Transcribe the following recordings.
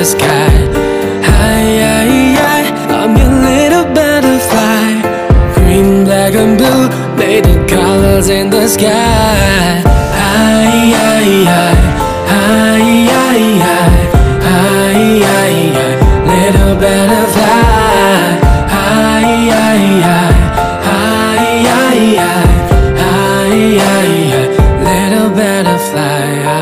sky. Hi, hi, hi, I'm your little butterfly. Green, black and blue, made the colors in the sky. Hi, hi, hi, hi, hi, hi, hi, hi, hi, little butterfly. Hi, hi, hi, hi, hi, hi, hi, hi, hi, little butterfly.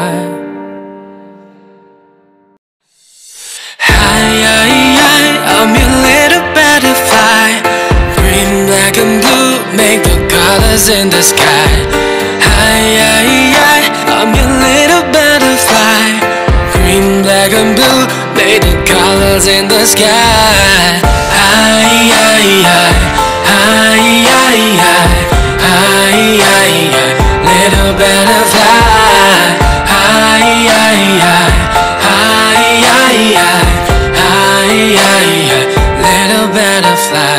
I'm your little butterfly. Green, black and blue, make the colors in the sky. Hi, hi, hi, I'm your little butterfly. Green, black and blue, make the colors in the sky. Hi, hi, hi, hi, hi, hi, hi, hi, hi, little butterfly. Hi, hi, hi, hi, hi, hi, hi, hi, little butterfly.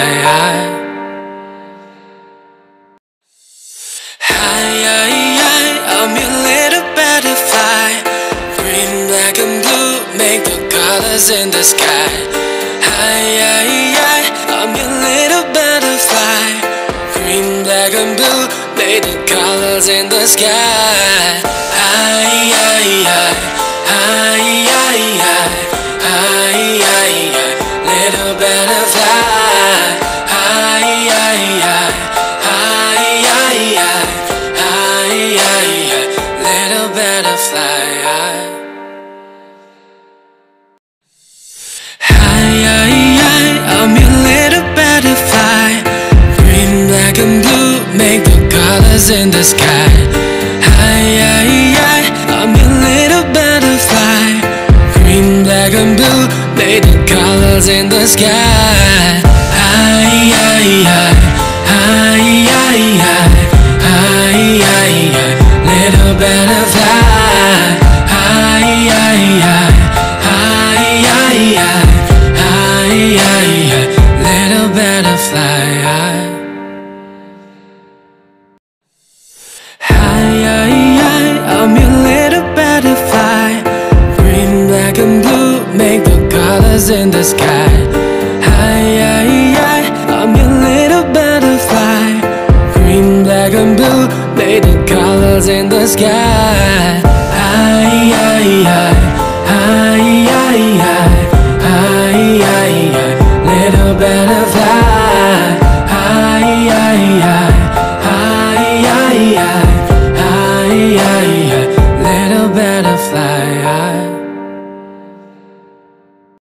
Hi, hi, hi, I'm your little butterfly. Green, black and blue, make the colors in the sky. Hi, hi, hi, I'm your little butterfly. Green, black and blue, make the colors in the sky. Hi, hi, hi, hi, hi, hi, hi, hi, hi, little butterfly. Hi, hi, hi, hi, hi, hi, hi, hi, hi, little butterfly. Hi, hi, hi, I'm your little butterfly. Green, black and blue, make the colors in the sky. Hi, hi, hi, I'm your little butterfly. Green, black and blue, make the colors in the sky. Hi, hi, hi, hi, hi, hi, hi, hi, hi, little butterfly. Hi, hi, hi, hi, hi, hi, hi, hi, hi, little butterfly. Hi, hi, hi, I'm your little butterfly. Green, black and blue, make the colors in the sky. Hi, hi, hi, I'm your little butterfly. Green, black and blue, make the colors in the sky.